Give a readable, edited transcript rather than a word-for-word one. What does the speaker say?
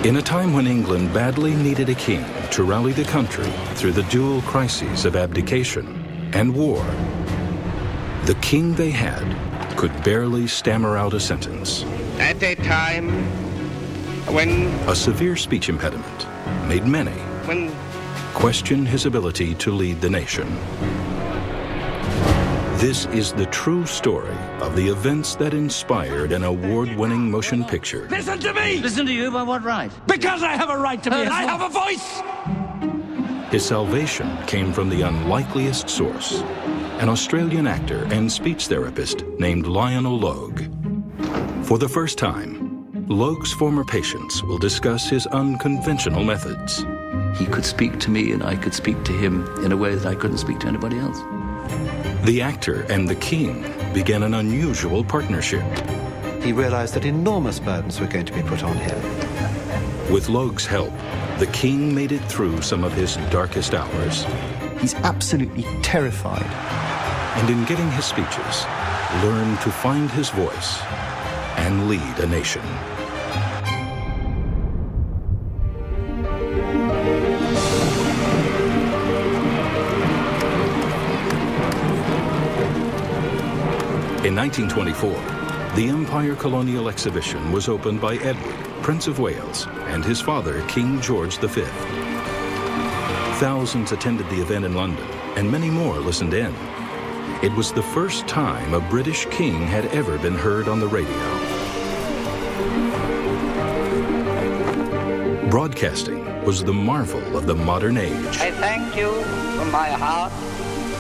In a time when England badly needed a king to rally the country through the dual crises of abdication and war, the king they had could barely stammer out a sentence. At a time when... A severe speech impediment made many question his ability to lead the nation. This is the true story of the events that inspired an award-winning motion picture. Listen to me! Listen to you by what right? Because I have a right to be, and I have a voice! His salvation came from the unlikeliest source, an Australian actor and speech therapist named Lionel Logue. For the first time, Logue's former patients will discuss his unconventional methods. He could speak to me and I could speak to him in a way that I couldn't speak to anybody else. The actor and the king began an unusual partnership. He realized that enormous burdens were going to be put on him. With Logue's help, the king made it through some of his darkest hours. He's absolutely terrified. And in giving his speeches, learned to find his voice and lead a nation. In 1924, the Empire Colonial Exhibition was opened by Edward, Prince of Wales, and his father, King George V. Thousands attended the event in London, and many more listened in. It was the first time a British king had ever been heard on the radio. Broadcasting was the marvel of the modern age. I thank you from my heart